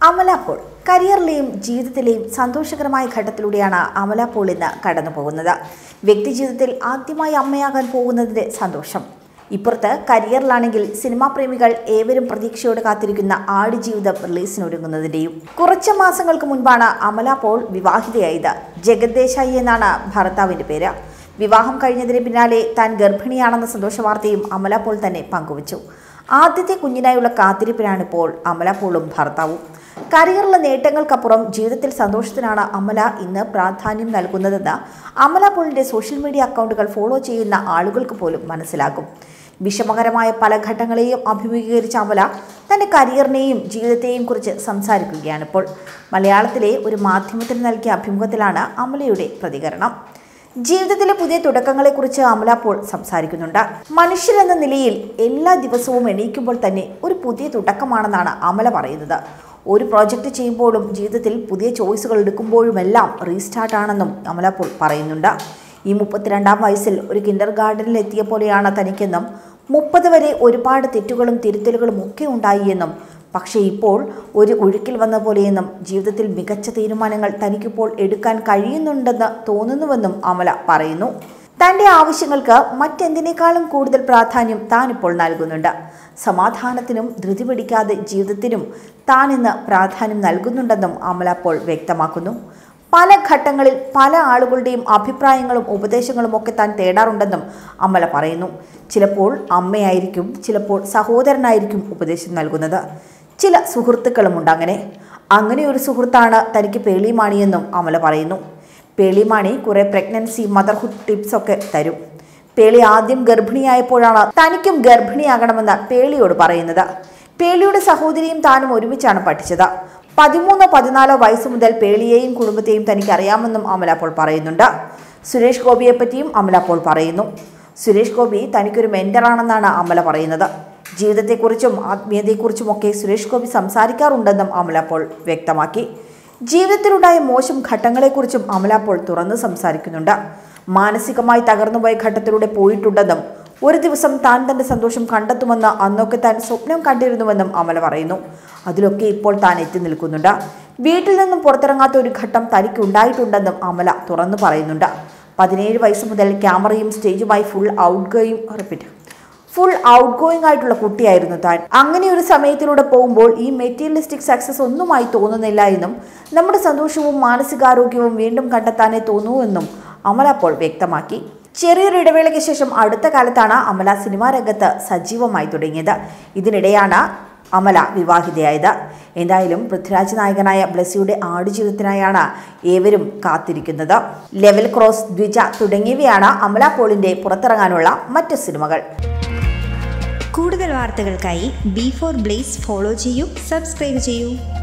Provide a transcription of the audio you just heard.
അമല പോൾ കരിയറിലെയും ജീവിതത്തിലെയും സന്തോഷകരമായ ഘട്ടത്തിലൂടെയാണ് അമല പോൾ ഇന്ന് കടന്നു പോകുന്നത്. വ്യക്തിജീവിതത്തിൽ ആദ്യമായി അമ്മയാകാൻ പോകുന്നതിന്റെ സന്തോഷം. ഇപ്പുറത്ത് കരിയറിലാണെങ്കിൽ സിനിമാ പ്രേമികൾ ഏവരും പ്രതീക്ഷയോടെ കാത്തിരിക്കുന്ന ആടുജീവിതം റിലീസിനൊരുങ്ങുന്നതിന്റെയും. കുറച്ച് മാസങ്ങൾക്ക് മുൻപാണ് അമല പോൾ വിവാഹിതയായത്. ജഗത് ദേശായി എന്നാണ് ഭർത്താവിന്റെ പേര്. വിവാഹം കഴിഞ്ഞതിന് പിന്നാലെ താൻ ഗർഭിണിയാണെന്ന സന്തോഷ വാർത്തയും അമല പോൾ തന്നെ പങ്കുവച്ചു. ആദ്യത്തെ കുഞ്ഞിനായുള്ള കാത്തിരിപ്പിനാണിപ്പോൾ അമല പോളും ഭർത്താവും. കരിയറിലെ നേട്ടങ്ങൾക്കപ്പുറം ജീവിതത്തിൽ സന്തോഷത്തിനാണ് അമല ഇന്ന് പ്രാധാന്യം നൽകുന്നതെന്ന് അമല പോളിന്റെ സോഷ്യൽ മീഡിയ അക്കൗണ്ടുകൾ ഫോളോ ചെയ്യുന്ന ആളുകൾക്ക് പോലും മനസ്സിലാകും. വിഷമകരമായ പല ഘട്ടങ്ങളെയും അഭിമുഖീകരിച്ച അമല തന്റെ കരിയറിനെയും ജീവിതത്തെയും കുറിച്ച് സംസാരിക്കുകയാണിപ്പോൾ. മലയാളത്തിലെ ഒരു മാധ്യമത്തിന് നൽകിയ അഭിമുഖത്തിലാണ് അമലയുടെ പ്രതികരണം. ജീവിതത്തിലെ പുതിയ തുടക്കങ്ങളെക്കുറിച്ച് അമല പോൾ സംസാരിക്കുന്നുണ്ട്. മനുഷ്യരെന്ന നിലയിൽ എല്ലാ ദിവസവും എണീക്കുമ്പോൾ തന്നെ ഒരു പുതിയ തുടക്കമാണെന്നാണ് അമല പറയുന്നത്. ഒരു പ്രോജക്റ്റ് ചെയ്യുമ്പോഴും ജീവിതത്തിൽ പുതിയ ചോയ്സുകൾ എടുക്കുമ്പോഴുമെല്ലാം റീസ്റ്റാർട്ടാണെന്നും അമല പോൾ പറയുന്നുണ്ട്. ഈ 32-ാം വയസ്സിൽ ഒരു കിൻഡർ ഗാർഡനിൽ എത്തിയ പോലെയാണ് തനിക്കെന്നും 30 വരെ ഒരുപാട് തെറ്റുകളും തിരുത്തലുകളും ഒക്കെ ഉണ്ടായി എന്നും പക്ഷേ ഇപ്പോൾ ഒരു ഒഴുക്കിൽ വന്ന പോലെയെന്നും ജീവിതത്തിൽ മികച്ച തീരുമാനങ്ങൾ തനിക്കിപ്പോൾ എടുക്കാൻ കഴിയുന്നുണ്ടെന്ന് തോന്നുന്നുവെന്നും അമല പറയുന്നു. തൻ്റെ ആവശ്യങ്ങൾക്ക് മറ്റെന്തിനേക്കാളും കൂടുതൽ പ്രാധാന്യം താനിപ്പോൾ നൽകുന്നുണ്ട്. സമാധാനത്തിനും ധൃതി പിടിക്കാതെ ജീവിതത്തിനും താൻ ഇന്ന് പ്രാധാന്യം നൽകുന്നുണ്ടെന്നും അമല പോൾ വ്യക്തമാക്കുന്നു. പല ഘട്ടങ്ങളിൽ പല ആളുകളുടെയും അഭിപ്രായങ്ങളും ഉപദേശങ്ങളും ഒക്കെ താൻ തേടാറുണ്ടെന്നും അമല പറയുന്നു. ചിലപ്പോൾ അമ്മയായിരിക്കും, ചിലപ്പോൾ സഹോദരനായിരിക്കും ഉപദേശം നൽകുന്നത്. ചില സുഹൃത്തുക്കളുമുണ്ട്. അങ്ങനെ ഒരു സുഹൃത്താണ് തനിക്ക് പേളിമാണിയെന്നും അമല പറയുന്നു. പേളിമാണി കുറെ പ്രഗ്നൻസി മദർഹുഡ് ടിപ്സ് ഒക്കെ തരും. പേളി ആദ്യം ഗർഭിണിയായപ്പോഴാണ് തനിക്കും ഗർഭിണിയാകണമെന്ന് പേളിയോട് പറയുന്നത്. പേളിയുടെ സഹോദരിയും താനും ഒരുമിച്ചാണ് പഠിച്ചത്. 13-14 വയസ്സ് മുതൽ പേളിയെയും കുടുംബത്തെയും തനിക്ക് അറിയാമെന്നും അമല പോൾ പറയുന്നുണ്ട്. സുരേഷ് ഗോപിയെ പറ്റിയും അമല പോൾ പറയുന്നു. സുരേഷ് ഗോപി തനിക്കൊരു മെന്ററാണെന്നാണ് അമല പറയുന്നത്. ജീവിതത്തെക്കുറിച്ചും ആത്മീയതയെക്കുറിച്ചുമൊക്കെ സുരേഷ് ഗോപി സംസാരിക്കാറുണ്ടെന്നും അമല പോൾ വ്യക്തമാക്കി. ജീവിതത്തിലുണ്ടായ മോശം ഘട്ടങ്ങളെക്കുറിച്ചും അമല പോൾ തുറന്ന് സംസാരിക്കുന്നുണ്ട്. മാനസികമായി തകർന്നുപോയ ഘട്ടത്തിലൂടെ പോയിട്ടുണ്ടെന്നും ഒരു ദിവസം താൻ തന്റെ സന്തോഷം കണ്ടെത്തുമെന്ന് അന്നൊക്കെ താൻ സ്വപ്നം കണ്ടിരുന്നുവെന്നും അമല പറയുന്നു. അതിലൊക്കെ ഇപ്പോൾ താൻ എത്തി നിൽക്കുന്നുണ്ട്. വീട്ടിൽ നിന്നും പുറത്തിറങ്ങാത്ത ഒരു ഘട്ടം തനിക്ക് ഉണ്ടായിട്ടുണ്ടെന്നും അമല തുറന്നു പറയുന്നുണ്ട്. 17 വയസ്സ് മുതൽ ക്യാമറയും സ്റ്റേജുമായി ഫുൾ ഔട്ട് ഗോയിങ് ആയിട്ടുള്ള കുട്ടിയായിരുന്നു താൻ. അങ്ങനെ ഒരു സമയത്തിലൂടെ പോകുമ്പോൾ ഈ മെറ്റീരിയലിസ്റ്റിക് സക്സസ് ഒന്നുമായി തോന്നുന്നില്ല എന്നും നമ്മുടെ സന്തോഷവും മാനസികാരോഗ്യവും വീണ്ടും കണ്ടെത്താനേ തോന്നുവെന്നും അമല പോൾ വ്യക്തമാക്കി. ചെറിയൊരു ഇടവേളയ്ക്ക് ശേഷം അടുത്ത കാലത്താണ് അമല സിനിമാ രംഗത്ത് സജീവമായി തുടങ്ങിയത്. ഇതിനിടെയാണ് അമല വിവാഹിതയായത്. എന്തായാലും പൃഥ്വിരാജ് നായകനായ ബ്ലെസ്സിയുടെ ആടുജീവിതത്തിനായാണ് ഏവരും കാത്തിരിക്കുന്നത്. ലെവൽ ക്രോസ്, ദ്വിജ തുടങ്ങിയവയാണ് അമല പോളിന്റെ പുറത്തിറങ്ങാനുള്ള മറ്റ് സിനിമകൾ. കൂടുതൽ വാർത്തകൾക്കായി B4 Blaze ഫോളോ ചെയ്യൂ, സബ്സ്ക്രൈബ് ചെയ്യൂ.